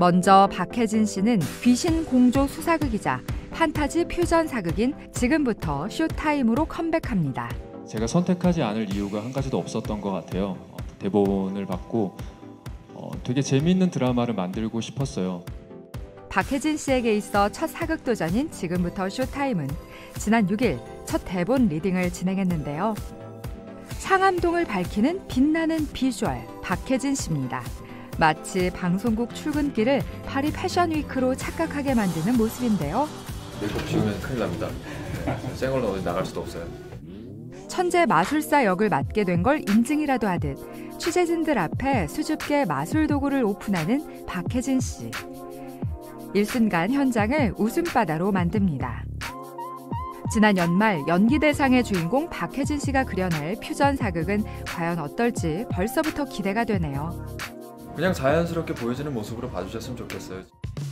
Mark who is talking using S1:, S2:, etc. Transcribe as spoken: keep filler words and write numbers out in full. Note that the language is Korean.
S1: 먼저 박혜진 씨는 귀신 공조 수사극이자 판타지 퓨전 사극인 지금부터 쇼타임으로 컴백합니다.
S2: 제가 선택하지 않을 이유가 한 가지도 없었던 것 같아요. 어, 대본을 받고 어, 되게 재미있는 드라마를 만들고 싶었어요.
S1: 박혜진 씨에게 있어 첫 사극 도전인 지금부터 쇼타임은 지난 육 일 첫 대본 리딩을 진행했는데요. 상암동을 밝히는 빛나는 비주얼 박혜진 씨입니다. 마치 방송국 출근길을 파리 패션위크로 착각하게 만드는 모습인데요.
S3: 메이크업 지우면 큰일 납니다. 생얼로 어디 나갈 수도 없어요.
S1: 천재 마술사 역을 맡게 된 걸 인증이라도 하듯 취재진들 앞에 수줍게 마술 도구를 오픈하는 박혜진 씨. 일순간 현장을 웃음바다로 만듭니다. 지난 연말 연기대상의 주인공 박혜진 씨가 그려낼 퓨전 사극은 과연 어떨지 벌써부터 기대가 되네요.
S3: 그냥 자연스럽게 보여지는 모습으로 봐주셨으면 좋겠어요.